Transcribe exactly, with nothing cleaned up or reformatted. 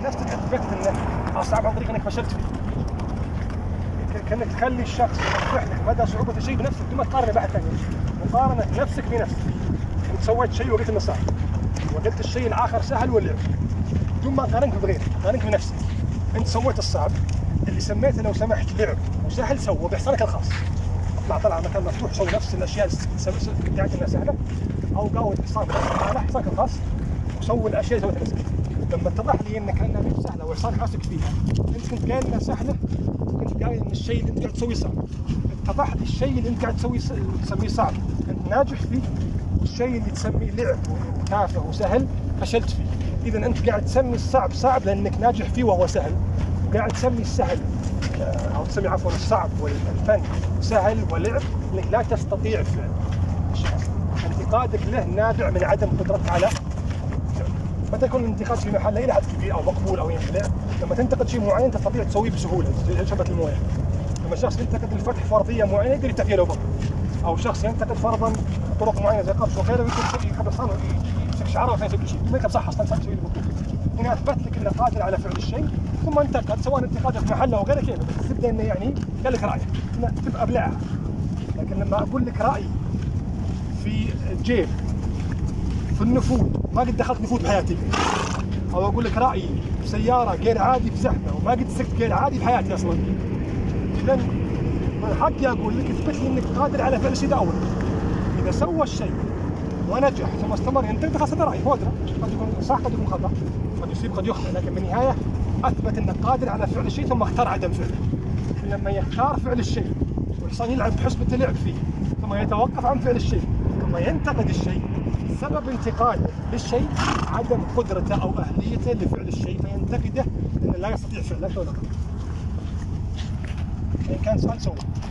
نفس الاثبات انه اصعب عن طريق انك فشلت فيه. كانك تخلي الشخص يوضح لك مدى صعوبه الشيء بنفسك بدون ما تقارنه بأحد ثاني. مقارنه نفسك بنفسك. انت سويت شيء وقلت انه صعب، وقلت الشيء الاخر سهل واللعب، بدون ما قارنك بغيرك، قارنك بنفسك. انت سويت الصعب، اللي سميته لو سمحت لعب وسهل سوى بإحسانك الخاص. اطلع طلع مكان مفتوح سوي نفس الاشياء اللي ادعيت انها سهله، او قاود حصان على حصانك الخاص وسوي الاشياء اللي سويتها نفسك. لما اتضح لي انك انها مش سهله وحصانك ماسك فيها، انت كنت قايل انها سهله، كنت قايل ان الشيء اللي انت قاعد تسويه صعب. اتضح لي الشيء اللي انت قاعد تسويه تسميه صعب انت ناجح فيه، والشيء اللي تسميه لعب وتافه وسهل فشلت فيه. اذا انت قاعد تسمي الصعب صعب لانك ناجح فيه وهو سهل، وقاعد تسمي السهل او تسمي عفوا الصعب والفن سهل ولعب انك لا تستطيع فعل الشخص. انتقادك له نابع من عدم قدرتك على فعله. متى يكون الانتقاد في محله الى حد كبير او مقبول او ينفع، لما تنتقد شيء معين تستطيع تسويه بسهوله زي شبكه المويه. لما شخص ينتقد الفتح فرضيه معينه يقدر يفتح فيها لو بغى، او شخص ينتقد فرضا طرق معينه زي قبس وغيره ويمكن يحب صار يمسك شعره ولا يسوي شيء، ما يكتب صح اصلا يسوي اللي مطلوب. هنا اثبت لك انه قادر على فعل الشيء، ثم انتقد سواء انتقاده في محله او غيره كيف، بس تبدا انه يعني قال لك رايه، تبقى ابلعها. لكن لما اقول لك رايي في جيب في النفوذ ما قد دخلت نفوذ بحياتي، او اقول لك رايي في سياره غير عادي في زحمه وما قد سكت غير عادي بحياتي اصلا، اذا من حقي اقول لك اثبت لي انك قادر على فعل الشيء ده اول. اذا سوى الشيء ونجح ثم استمر ينتقد خلاص هذا رايي، هو ادرى، قد يكون صح قد يكون خطا، قد يصيب قد يخطئ، لكن بالنهايه اثبت انك قادر على فعل الشيء ثم اختار عدم فعله. لما يختار فعل الشيء والحصان يلعب بحسبة اللعب فيه ثم يتوقف عن فعل الشيء ثم ينتقد الشيء، سبب انتقاده للشيء عدم قدرته او اهليته لفعل الشيء فينتقده لانه لا يستطيع فعله. شو ان كان سؤال سوى